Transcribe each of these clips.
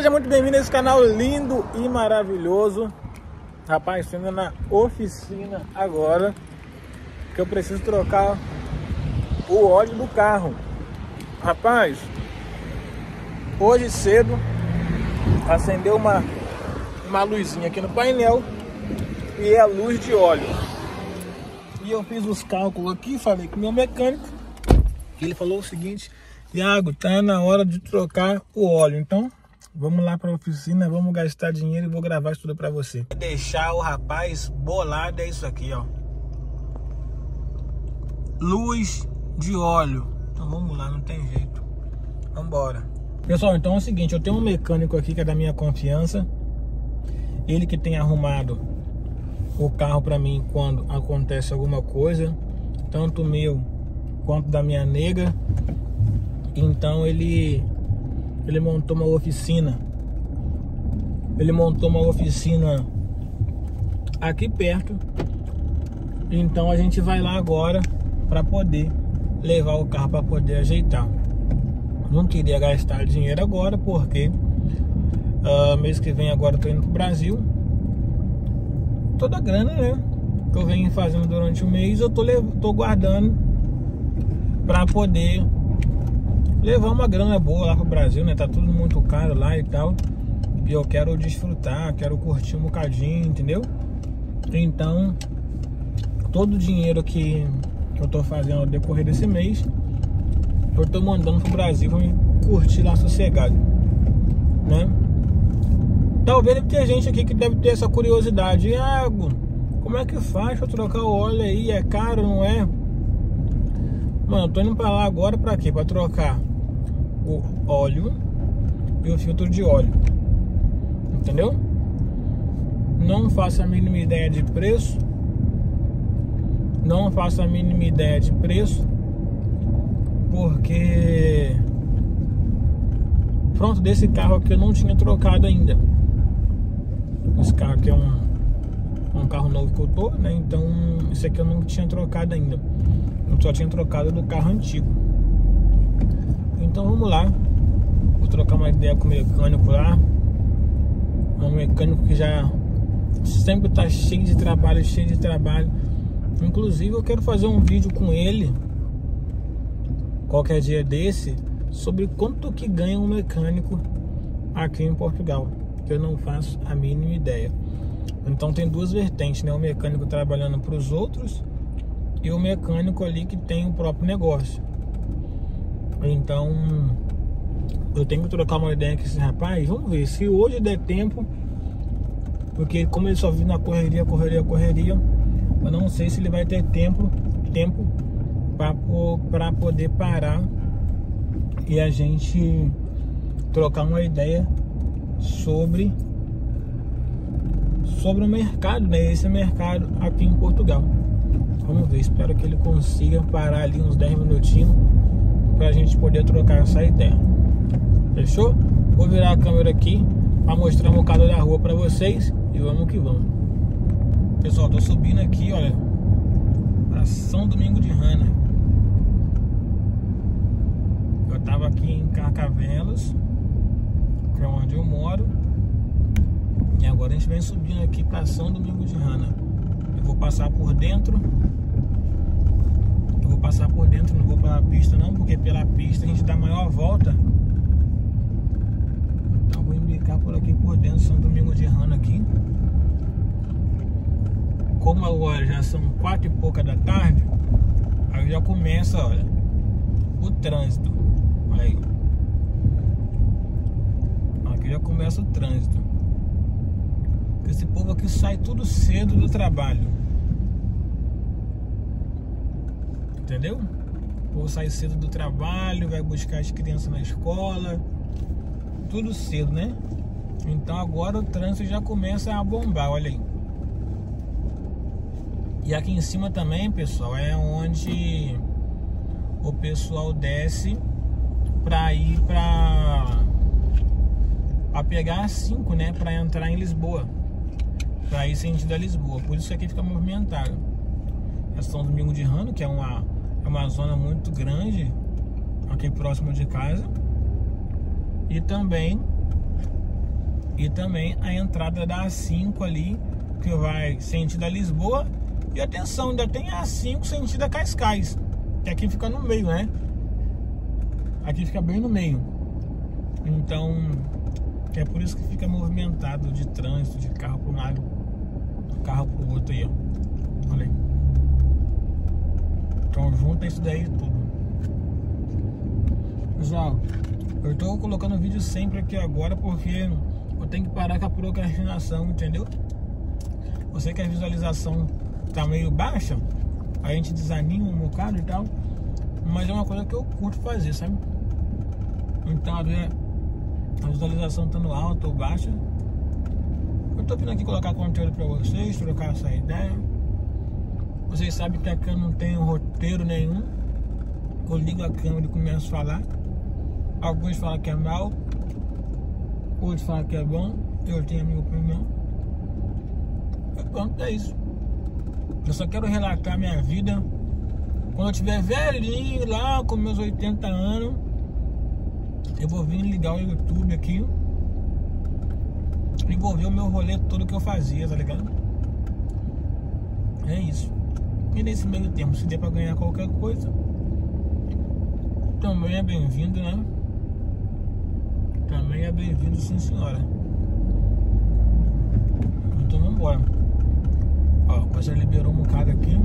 seja muito bem-vindo a esse canal lindo e maravilhoso. Rapaz, estou indo na oficina agora, que eu preciso trocar o óleo do carro. Rapaz, hoje cedo acendeu uma luzinha aqui no painel e é a luz de óleo. E eu fiz os cálculos aqui, falei com o meu mecânico, que ele falou o seguinte: Iago, tá na hora de trocar o óleo, então vamos lá para a oficina, vamos gastar dinheiro e vou gravar isso tudo para você. Deixar o rapaz bolado é isso aqui, ó. Luz de óleo. Então vamos lá, não tem jeito. Vamos embora. Pessoal, então é o seguinte, eu tenho um mecânico aqui que é da minha confiança. Ele que tem arrumado o carro para mim quando acontece alguma coisa, tanto meu quanto da minha nega. Então ele montou uma oficina. Ele montou uma oficina aqui perto. Então a gente vai lá agora para poder levar o carro, para poder ajeitar. Não queria gastar dinheiro agora porque mês que vem agora eu tô indo pro Brasil. Toda a grana, né, que eu venho fazendo durante o mês, eu tô guardando para poder levar uma grana boa lá pro Brasil, né? Tá tudo muito caro lá e tal. E eu quero desfrutar, quero curtir um bocadinho, entendeu? Então, todo o dinheiro que eu tô fazendo ao decorrer desse mês, eu tô mandando pro Brasil pra me curtir lá sossegado, né? Talvez deve ter gente aqui que deve ter essa curiosidade. Iago, como é que faz pra trocar o óleo aí? É caro, não é? Mano, eu tô indo pra lá agora pra quê? Pra trocar o óleo e o filtro de óleo, entendeu? Não faço a mínima ideia de preço. Não faço a mínima ideia de preço, porque pronto, desse carro aqui eu não tinha trocado ainda. Esse carro aqui é um carro novo que eu tô, né? Então esse aqui eu não tinha trocado ainda. Eu só tinha trocado do carro antigo. Então vamos lá. Vou trocar uma ideia com o mecânico lá. É um mecânico que já sempre tá cheio de trabalho, cheio de trabalho. Inclusive eu quero fazer um vídeo com ele qualquer dia desse sobre quanto que ganha um mecânico aqui em Portugal, que eu não faço a mínima ideia. Então tem duas vertentes, né? O mecânico trabalhando para os outros e o mecânico ali que tem o próprio negócio. Então eu tenho que trocar uma ideia com esse rapaz. Vamos ver se hoje der tempo, porque como ele só vive na correria, eu não sei se ele vai ter tempo para poder parar e a gente trocar uma ideia sobre o mercado, né? Esse mercado aqui em Portugal. Vamos ver, espero que ele consiga parar ali uns 10 minutinhos pra gente poder trocar essa ideia. Fechou? Vou virar a câmera aqui para mostrar um bocado da rua pra vocês e vamos que vamos. Pessoal, tô subindo aqui, olha, pra São Domingos de Rana. Eu tava aqui em Carcavelos, que é onde eu moro, e agora a gente vem subindo aqui pra São Domingos de Rana. Eu vou passar por dentro. Não vou pela pista não, porque pela pista a gente dá a maior volta. Então vou embicar por aqui por dentro, São Domingos de Rana aqui. Como agora já são 4 e pouca da tarde, aí já começa, olha, o trânsito. Olha aí. Aqui já começa o trânsito. Esse povo aqui sai tudo cedo do trabalho. Entendeu? O povo sai cedo do trabalho, vai buscar as crianças na escola. Tudo cedo, né? Então agora o trânsito já começa a bombar, olha aí. E aqui em cima também, pessoal, é onde o pessoal desce pra ir pra pegar a 5, né? Pra entrar em Lisboa. Pra ir sentido a Lisboa. Por isso aqui fica movimentado. É São Domingos de Rana, que é uma zona muito grande aqui próximo de casa. E também e também a entrada da A5 ali, que vai sentido a Lisboa. E atenção, ainda tem a A5 sentido a Cascais, que aqui fica no meio, né? Aqui fica bem no meio. Então, é por isso que fica movimentado de trânsito, de carro para um lado, carro para o outro aí, ó. Olha aí. Então, junta isso daí tudo. Pessoal, eu estou colocando vídeo sempre aqui agora porque eu tenho que parar com a procrastinação, entendeu? Eu sei que a visualização tá meio baixa, a gente desanima um bocado e tal, mas é uma coisa que eu curto fazer, sabe? Então, a visualização estando alta ou baixa, eu tô vindo aqui colocar conteúdo pra vocês, trocar essa ideia. Vocês sabem que aqui eu não tenho roteiro nenhum. Eu ligo a câmera e começo a falar. Alguns falam que é mal, outros falam que é bom. Eu tenho a minha opinião. E pronto, é isso. Eu só quero relatar minha vida. Quando eu tiver velhinho lá, com meus 80 anos, eu vou vir ligar o YouTube aqui e vou ver o meu rolê todo que eu fazia, tá ligado? É isso. E nesse meio tempo, se der pra ganhar qualquer coisa, também é bem-vindo, né? Também é bem-vindo, sim senhora. Então vamos embora. Ó, você liberou um bocado aqui.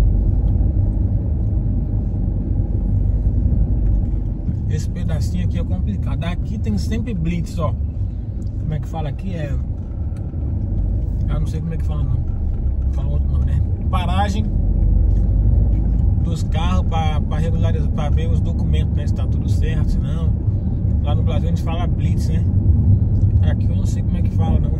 Esse pedacinho aqui é complicado. Aqui tem sempre blitz, ó. Como é que fala aqui? Eu não sei como é que fala, não. Fala outro nome, né? Paragem dos carros para regularizar, para ver os documentos, né? Se tá tudo certo, se não. Lá no Brasil a gente fala blitz, né? Aqui eu não sei como é que fala, não.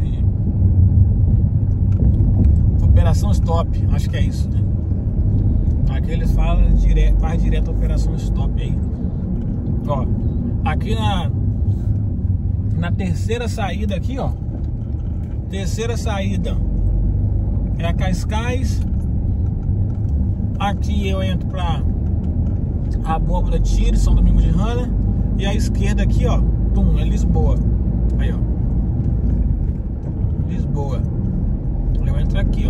Operação stop, acho que é isso, né? Aqui eles falam direto, faz direto a operação stop aí. Ó, aqui na terceira saída aqui, ó. Terceira saída é a Cascais. Aqui eu entro pra Abóbora Tiro, São Domingos de Rana. E a esquerda aqui, ó, é Lisboa. Aí, ó, Lisboa. Eu entro aqui, ó.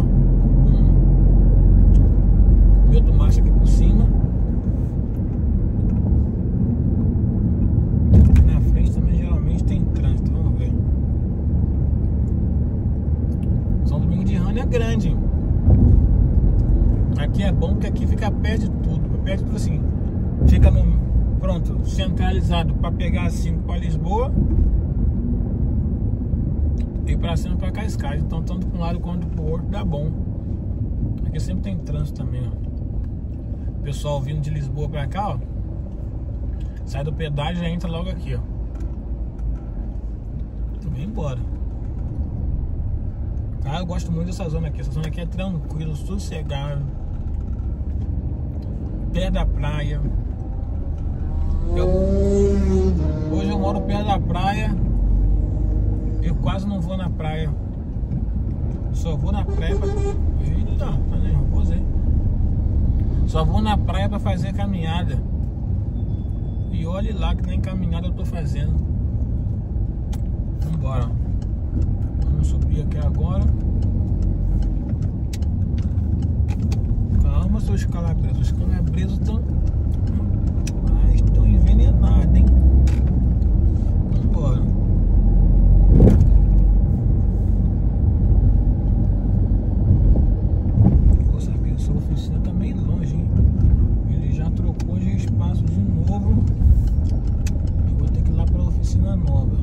Meto marcha aqui por cima. Na frente também geralmente tem trânsito, vamos ver. São Domingos de Rana é grande. Aqui é bom porque aqui fica perto de tudo. Perto de tudo assim. Fica no, pronto, centralizado para pegar assim para Lisboa e para cima para Cascais. Então tanto para um lado quanto para o outro dá bom. Aqui sempre tem trânsito também, ó. Pessoal vindo de Lisboa para cá, ó. Sai do pedágio e já entra logo aqui, ó. Vem embora. Ah, eu gosto muito dessa zona aqui. Essa zona aqui é tranquilo, sossegado, perto da praia. Hoje eu moro perto da praia. Eu quase não vou na praia. Só vou na praia pra... Eita, tá nervoso, hein? Só vou na praia pra fazer caminhada. E olhe lá que nem caminhada eu tô fazendo. Vambora. Vamos subir aqui agora. Calma, seus calabresos. Os calabresos estão envenenados, hein? Vambora. Poxa, essa oficina tá meio longe, hein? Ele já trocou de espaço de novo. Eu vou ter que ir lá pra oficina nova.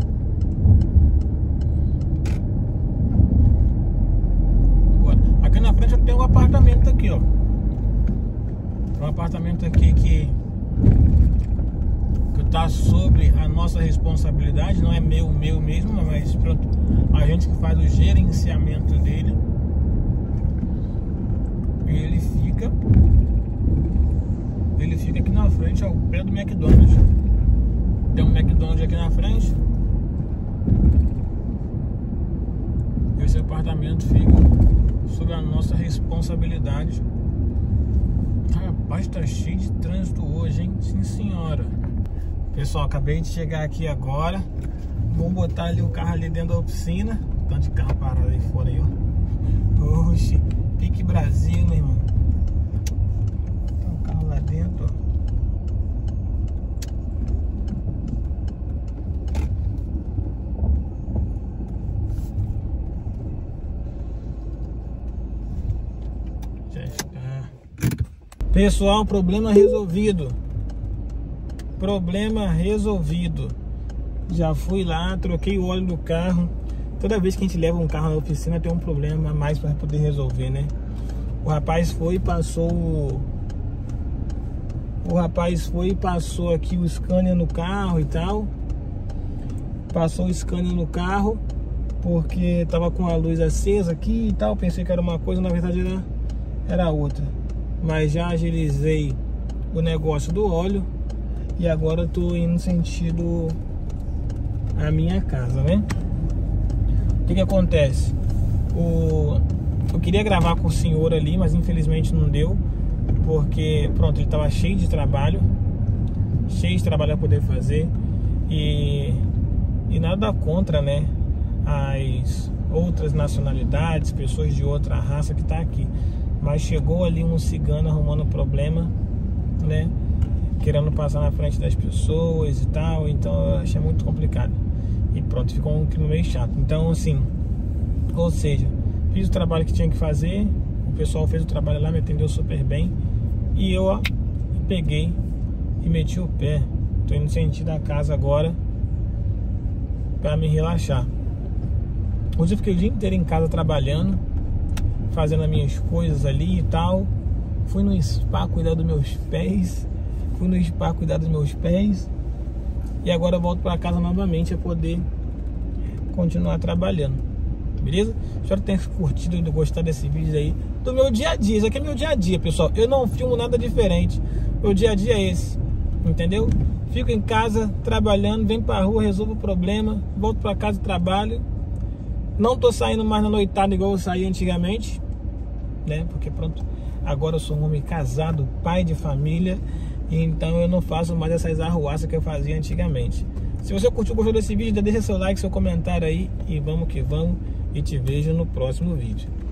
Aqui na frente eu tenho um apartamento aqui, ó. Um apartamento aqui que tá sobre a nossa responsabilidade. Não é meu mesmo, mas pronto, a gente que faz o gerenciamento dele. E ele fica aqui na frente, ao pé do McDonald's. Tem um McDonald's aqui na frente. Esse apartamento fica sob a nossa responsabilidade. Rapaz, tá cheio de trânsito hoje, hein? Sim, senhora. Pessoal, acabei de chegar aqui agora. Vamos botar ali o carro ali dentro da oficina. Tanto de carro parado aí fora aí, ó. Oxi, pique Brasil, meu irmão. Tem um carro lá dentro, ó. Já está. Pessoal, problema resolvido. Problema resolvido. Já fui lá, troquei o óleo do carro. Toda vez que a gente leva um carro na oficina tem um problema a mais para poder resolver, né? O rapaz foi e passou aqui o scanner no carro e tal. Passou o scanner no carro porque tava com a luz acesa aqui e tal. Pensei que era uma coisa, na verdade era outra. Mas já agilizei o negócio do óleo e agora eu tô indo sentido a minha casa, né? O que acontece? Eu queria gravar com o senhor ali, mas infelizmente não deu, porque pronto, ele estava cheio de trabalho para poder fazer e nada contra, né, as outras nacionalidades, pessoas de outra raça que tá aqui, mas chegou ali um cigano arrumando problema, né, querendo passar na frente das pessoas e tal, então eu achei muito complicado. E pronto, ficou um clima meio chato. Então assim, ou seja, fiz o trabalho que tinha que fazer, o pessoal fez o trabalho lá, me atendeu super bem, e eu, ó, peguei e meti o pé. Tô indo sentir da casa agora pra me relaxar. Hoje eu fiquei o dia inteiro em casa trabalhando, fazendo as minhas coisas ali e tal. Fui no spa cuidar dos meus pés. E agora eu volto para casa novamente a poder continuar trabalhando. Beleza? Espero que tenha curtido e gostado desse vídeo aí do meu dia a dia. Isso aqui é meu dia a dia, pessoal. Eu não filmo nada diferente. Meu dia a dia é esse. Entendeu? Fico em casa trabalhando, venho pra rua, resolvo o problema, volto para casa e trabalho. Não tô saindo mais na noitada igual eu saía antigamente, né? Porque pronto, agora eu sou um homem casado, pai de família. Então eu não faço mais essas arruaças que eu fazia antigamente. Se você gostou desse vídeo, deixa seu like, seu comentário aí. E vamos que vamos. E te vejo no próximo vídeo.